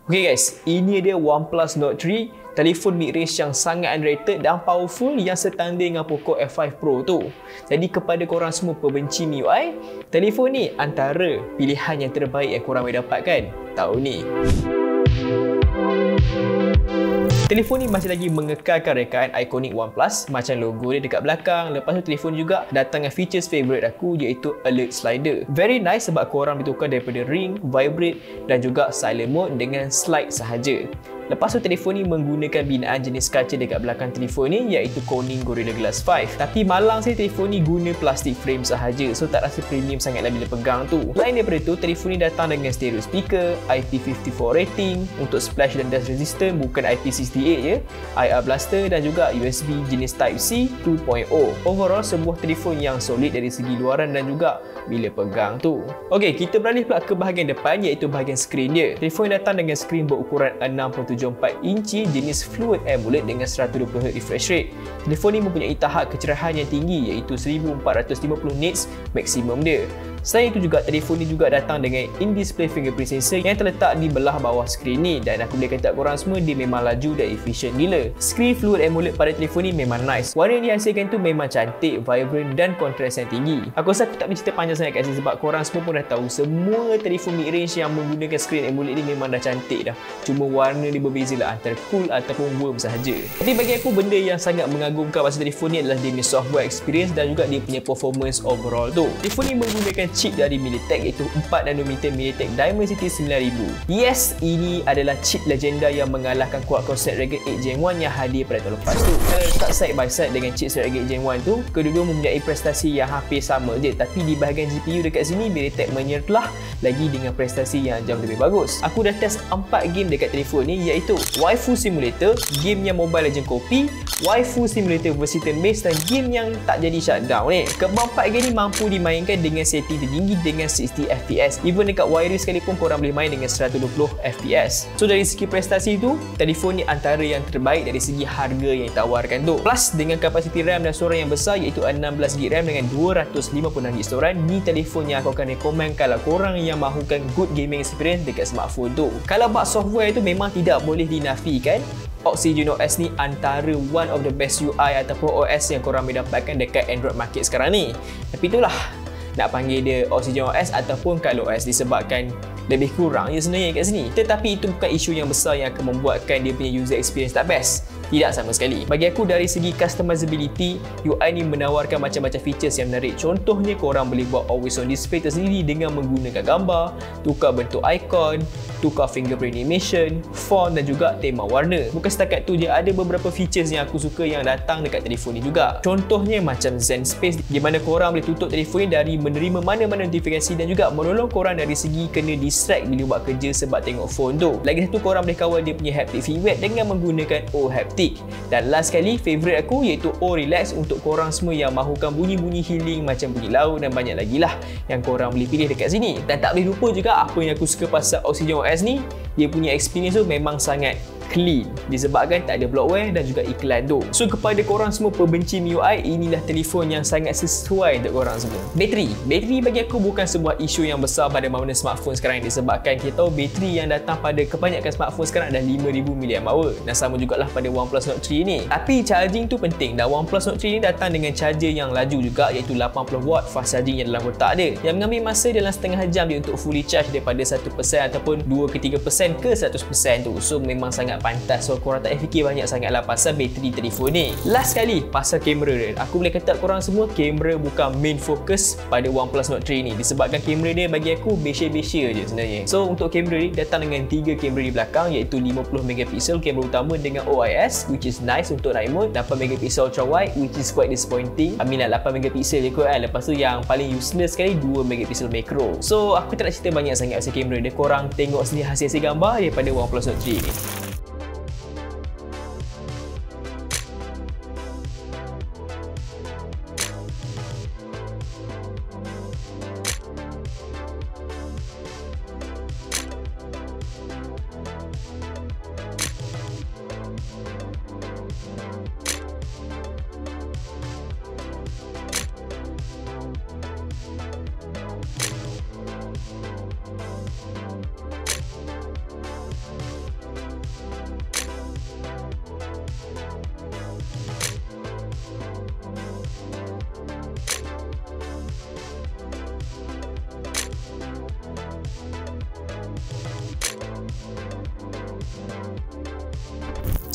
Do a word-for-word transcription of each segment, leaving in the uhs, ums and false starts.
Okay guys, ini dia OnePlus Note three, telefon mid-range yang sangat underrated dan powerful yang setanding dengan Poco F five Pro tu. Jadi kepada korang semua pebenci M I U I, telefon ni antara pilihan yang terbaik yang korang boleh dapatkan tahun ni. Telefon ni masih lagi mengekalkan rekaan ikonik OnePlus macam logo dia dekat belakang. Lepas tu telefon juga datang dengan features favourite aku iaitu alert slider. Very nice sebab korang ditukar daripada ring, vibrate dan juga silent mode dengan slide sahaja. Lepas tu telefon ni menggunakan binaan jenis kaca dekat belakang telefon ni iaitu Corning Gorilla Glass five. Tapi malang saya telefon ni guna plastik frame sahaja, so tak rasa premium sangatlah bila pegang tu. Lain daripada tu, telefon ni datang dengan stereo speaker, I P lima puluh empat rating, untuk splash dan dust resistant bukan I P enam puluh lapan je, I R blaster dan juga U S B jenis Type C two point oh. Overall sebuah telefon yang solid dari segi luaran dan juga bila pegang tu. Okey, kita beralih pula ke bahagian depan iaitu bahagian skrin dia. Telefon yang datang dengan skrin berukuran enam puluh tujuh koma empat inci jenis Fluid AMOLED dengan seratus dua puluh hertz refresh rate. Telefon ni mempunyai tahap kecerahan yang tinggi iaitu seribu empat ratus lima puluh nits maksimum dia. Selain itu juga, telefon ni juga datang dengan in-display fingerprint sensor yang terletak di belah bawah skrin ni, dan aku boleh kata korang semua dia memang laju dan efisien gila. Skrin Fluid AMOLED pada telefon ni memang nice. Warna yang dihasilkan tu memang cantik, vibrant dan kontras yang tinggi. Aku rasa aku tak boleh cerita panjang sangat kat sini sebab korang semua pun dah tahu semua telefon mid-range yang menggunakan skrin AMOLED ni memang dah cantik dah. Cuma warna dia berbeza lah antara cool ataupun warm sahaja. Tapi bagi aku benda yang sangat mengagumkan pasal telefon ni adalah dia punya software experience dan juga dia punya performance overall tu. Telefon ni menggunakan chip dari MediaTek iaitu empat nanometer MediaTek Dimensity sembilan ribu. Yes, ini adalah chip legenda yang mengalahkan Qualcomm Snapdragon eight Gen one yang hadir pada tahun lepas tu. Kalau letak side by side dengan chip Snapdragon eight Gen one tu, kedua-dua mempunyai prestasi yang hampir sama je, tapi di bahagian G P U dekat sini MediaTek menyerlah lagi dengan prestasi yang jauh lebih bagus. Aku dah test empat game dekat telefon ni iaitu Waifu Simulator, game yang Mobile Legends copy, Waifu Simulator versi turn based dan game yang tak jadi shutdown ni. Keempat game ni mampu dimainkan dengan setting tinggi dengan enam puluh F P S. Even dekat wireless sekalipun korang boleh main dengan seratus dua puluh F P S. So dari segi prestasi tu, telefon ni antara yang terbaik dari segi harga yang ditawarkan tu. Plus dengan kapasiti RAM dan storan yang besar iaitu enam belas gig RAM dengan dua ratus lima puluh enam gig storan, ni telefon yang aku akan recommend kalau korang yang mahukan good gaming experience dekat smartphone tu. Kalau bab software tu memang tidak boleh dinafikan, Oxygen O S ni antara one of the best U I ataupun O S yang korang boleh dapatkan dekat Android market sekarang ni. Tapi itulah, nak panggil dia Oxygen O S ataupun ColorOS disebabkan lebih kurang je sebenarnya kat sini. Tetapi itu bukan isu yang besar yang akan membuatkan dia punya user experience tak best. Tidak sama sekali. Bagi aku dari segi customizability, U I ni menawarkan macam-macam features yang menarik. Contohnya korang boleh buat always on display tersendiri dengan menggunakan gambar, tukar bentuk ikon, tukar fingerprint animation, font dan juga tema warna. Bukan setakat tu je, ada beberapa features yang aku suka yang datang dekat telefon ni juga. Contohnya macam Zen Space di mana korang boleh tutup telefon ni dari menerima mana-mana notifikasi dan juga menolong korang dari segi kena distract bila buat kerja sebab tengok phone tu. Lagi satu, korang boleh kawal dia punya haptic feedback dengan menggunakan O Haptic. Dan last sekali, favourite aku iaitu O Relax untuk korang semua yang mahukan bunyi-bunyi healing macam bunyi laut dan banyak lagi lah yang korang boleh pilih dekat sini. Dan tak boleh lupa juga apa yang aku suka pasal Oxygen O S ni, dia punya experience tu memang sangat clean disebabkan tak ada bloatware dan juga iklan tu. So kepada korang semua pembenci M I U I, inilah telefon yang sangat sesuai untuk korang semua. Bateri, bateri bagi aku bukan sebuah isu yang besar pada mana smartphone sekarang ni, disebabkan kita tahu bateri yang datang pada kebanyakan smartphone sekarang adalah lima ribu miliampere hour dan sama jugalah pada OnePlus Note three ni. Tapi charging tu penting dan OnePlus Note three ni datang dengan charger yang laju juga iaitu lapan puluh watt fast charging yang dalam kotak dia yang mengambil masa dalam setengah jam dia untuk fully charge daripada satu peratus ataupun dua ke tiga peratus ke seratus peratus tu. So memang sangat pantas, so korang tak payah fikir banyak sangat lah pasal bateri telefon ni. Last sekali pasal kamera dia, aku boleh kata korang semua kamera bukan main focus pada OnePlus Note three ni disebabkan kamera dia bagi aku besya-besya je sebenarnya. So untuk kamera ni datang dengan tiga kamera di belakang iaitu lima puluh megapiksel kamera utama dengan O I S which is nice untuk night mode, lapan megapiksel ultra wide which is quite disappointing. I mean lah lapan megapiksel je kot kan. Lepas tu yang paling useless sekali dua megapiksel macro. So aku tak nak cerita banyak sangat pasal kamera dia, korang tengok sendiri hasil-hasil gambar daripada OnePlus Note three ni.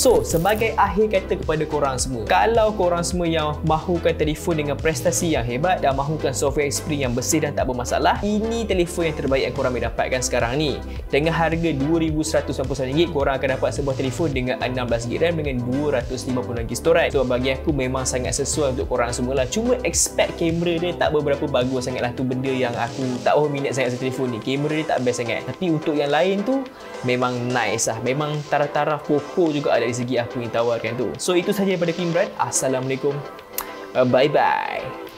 So, sebagai akhir kata kepada korang semua, kalau korang semua yang mahukan telefon dengan prestasi yang hebat dan mahukan software experience yang bersih dan tak bermasalah, ini telefon yang terbaik yang korang boleh dapatkan sekarang ni. Dengan harga dua ribu seratus sembilan puluh sembilan ringgit, korang akan dapat sebuah telefon dengan enam belas gig RAM dengan dua ratus lima puluh enam gig storage. So, bagi aku memang sangat sesuai untuk korang semua lah. Cuma expect kamera dia tak beberapa bagus sangat lah. Tu benda yang aku tak berapa minat sangat dengan telefon ni. Kamera dia tak best sangat. Tapi untuk yang lain tu memang nice lah. Memang taraf-taraf pokok juga dari segi apa yang tawarkan tu. So itu sahaja daripada Kimran. Assalamualaikum. Bye bye.